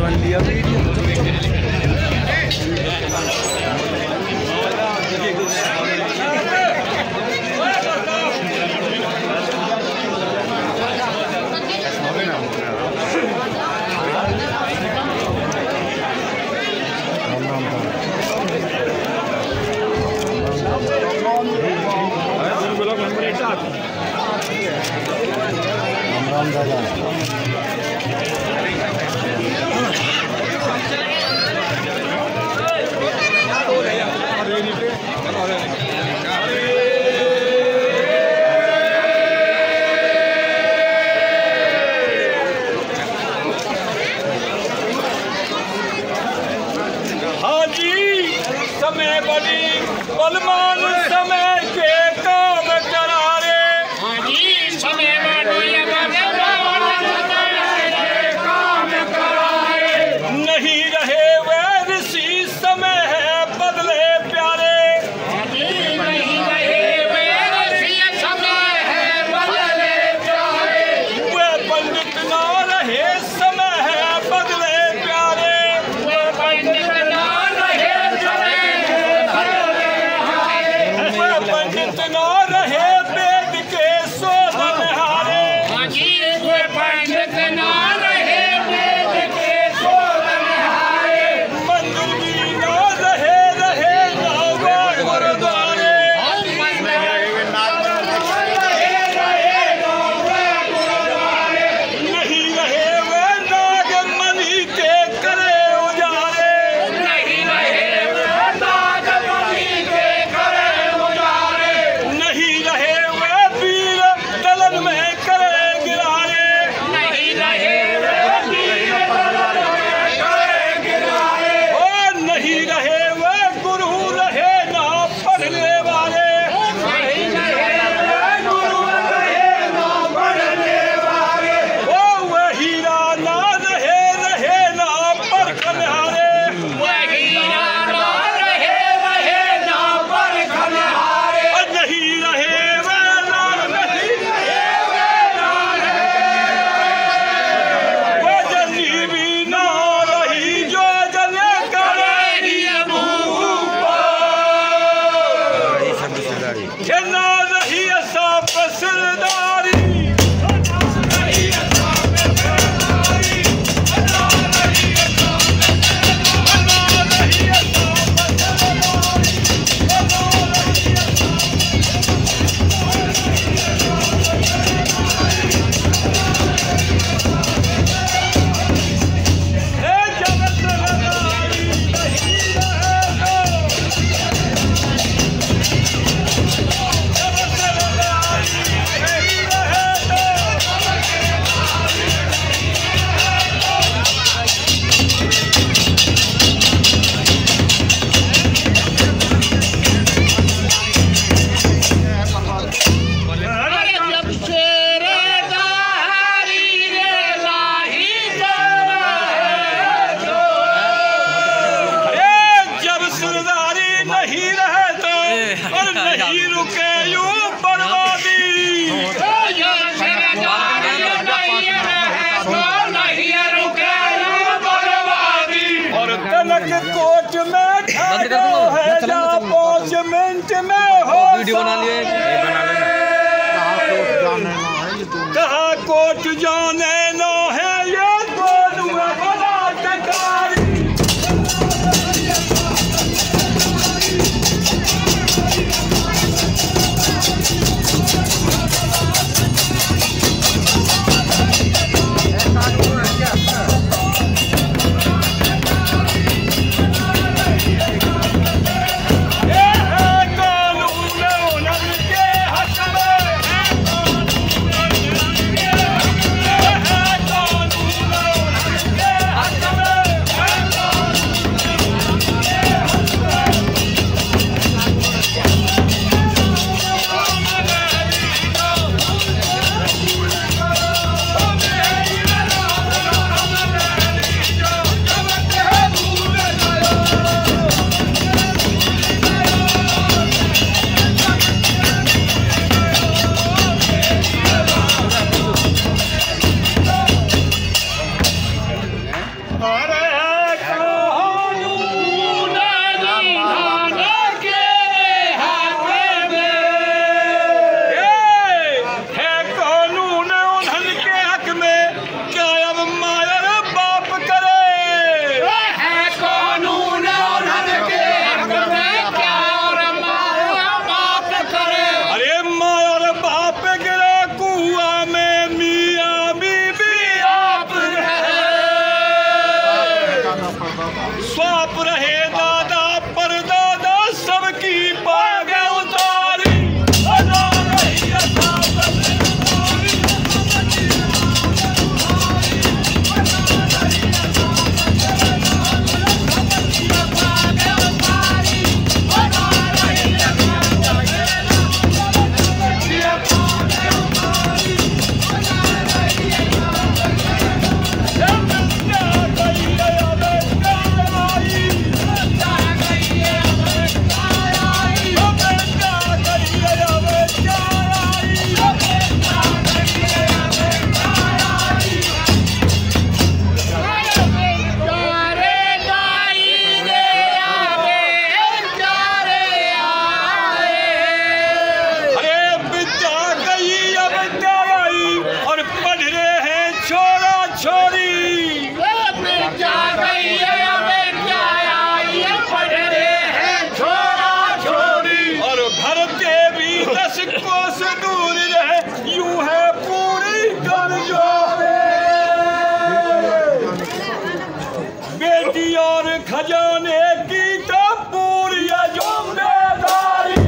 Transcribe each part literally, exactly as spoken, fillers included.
बन लिया राम दादा हाजी समय बड़ी बलमान समय के काम करारे। हाजी समय बड़ी बलमान समय के काम करारे। नहीं रहे वे ऋषि समय है बदले प्यारे। हाजी नहीं रहे वे ऋषि समय है बदले प्यारे। वे पंडित ना रहे समय है बदले प्यारे। वे पंडित पंडित न रहे वेद के शोधन हारे। हाजी वे पंडित न रहे वेद के शोधन हारे। मंदिर भी न रहे रहे नाग गुरुद्वारे। नहीं रहे वे नाग मणि के करे उजारे। नहीं रहे वे नाग मणि के करे उजारे। नहीं रहे वे वीर दलन में करे गिरारे। नहीं रहे वे वीर दलन में करे गिरारे। ओ नहीं रहे वे गुरु रहे ना पढ़ने वाले। नहीं रहे वे गुरु रहे ना पढ़ने वाले। ओ वे हीरा ना रहे रहे ना परखने हारे। वे हीरा ना रहे रहे ना परखने हारे। नहीं रहे वे लाल नहीं रहे वे लाल वो जनी भी ना रही जो जने करेगी ये ना रही ऐसा सरदारी। नहीं रहे तो और नहीं रुके यूं बर्बादी। और तलक कोट में ठाड़ो है या पाँच मिनट में हो कहा कोट जाने न है ये दोनों बड़ा टकारी। सबकी बागे उतारी अदा रही अदा खजाने की तो पूरी जिम्मेदारी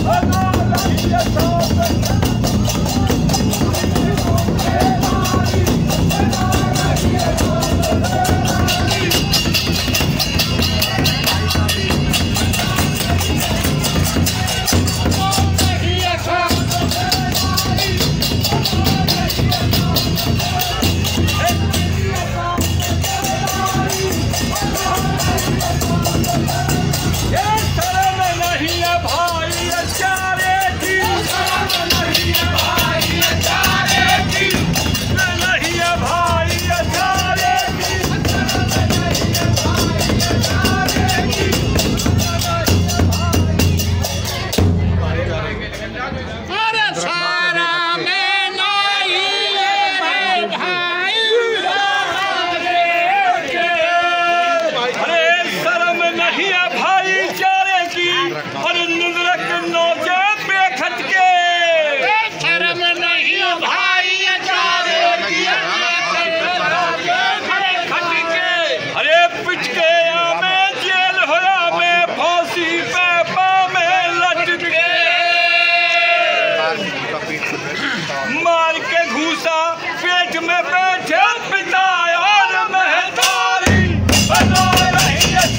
मार के घूसा पेट में बैठे पिता और महतारी बना रही है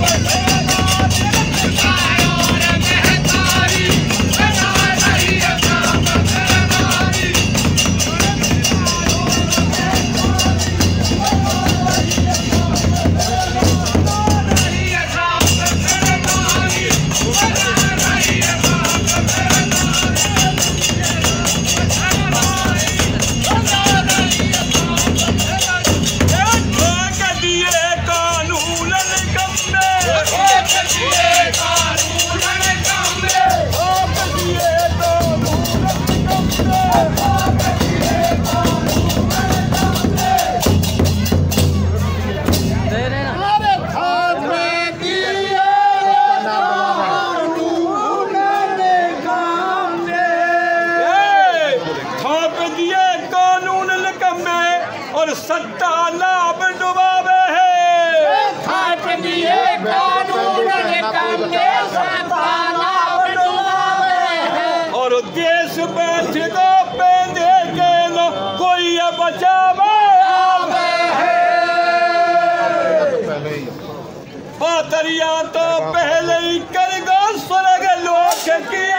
सत्ता लाभ डुबावे है और देश बैठ दो पेंदे के लो कोई बचावे पातरिया तो पहले ही कर गो स्वर्ग लोक की